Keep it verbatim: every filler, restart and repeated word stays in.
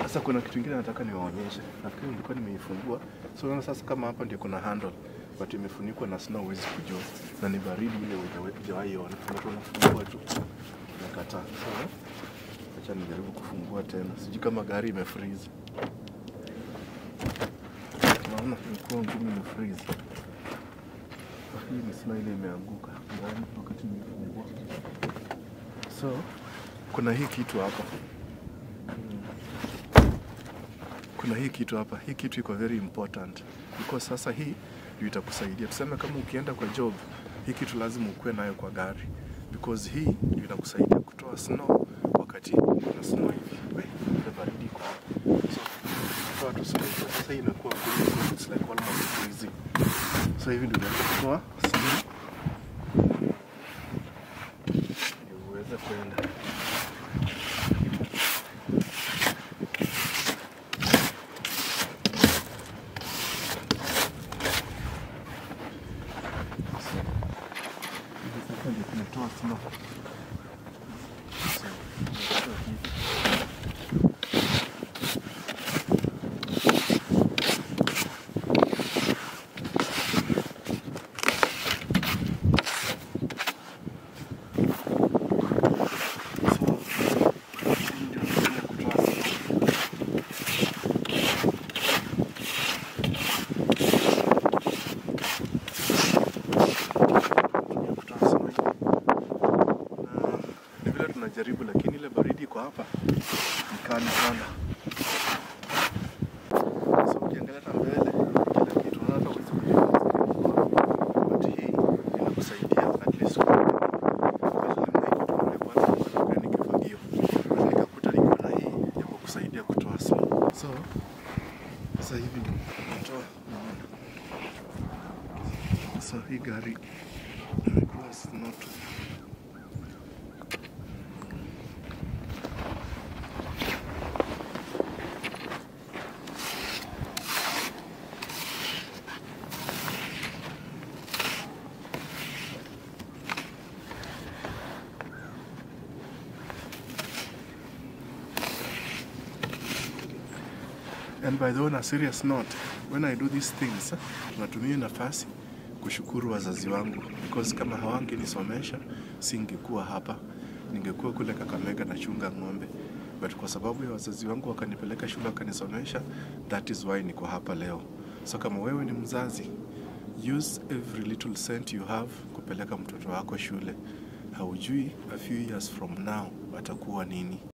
Sasa kuna kitu kingine nataka niwaonyeshe. Nafikiri nilikuwa nimeifungua. So unaona sasa kama hapa ndio kuna handle, but imefunikwa na snow, huwezi kujua. Na ni baridi ile hujawahi ona. Watu wanafungua tu. Nakataa. Sawa? Acha nijaribu kufungua tena. Sijui kama gari imefreeze. Naona ilikuwa ngumu imefreeze. Hii ni snow ile imeanguka ndani wakati nimefungua. So kuna hii kitu hapa. Kuna hii kitu hapa. Hii kitu iko very important. Because sasa hii ndio itakusaidia. Tuseme kama ukienda kwa job, hii kitu lazima ukue nayo kwa gari. Because hii ndio inakusaidia kutoa snow wakati kuna snow hivi. Wewe, ile baridi iko hapa. So, kutoa tu snow. Sasa hii inakuwa cool. It's like almost freezing. So hivi ndio inakutoa snow. Ndio uweze kwenda. Tunatoa snow. Jaribu, lakini ile baridi iko hapa ni kali sana. So ukiangalia hata mbele kila kitu unaona hata uwezi kujua. But hii inakusaidia at least kwa sababu mna kitu mnapata kwa ni kifagio. Nikakuta niko na hii ya kukusaidia kutoa snow. So sasa hivi ndio natoa. So hii gari imekuwa snow tu. And by the way, on a serious note, when I do these things, natumia nafasi kushukuru wazazi wangu, because kama hawangenisomesha singekuwa hapa, ningekuwa kule Kakamega na chunga ng'ombe. But kwa sababu ya wazazi wangu wakanipeleka shule wakanisomesha, that is why niko hapa leo. So kama wewe ni mzazi, use every little cent you have kupeleka mtoto wako shule. Haujui a few years from now atakuwa nini.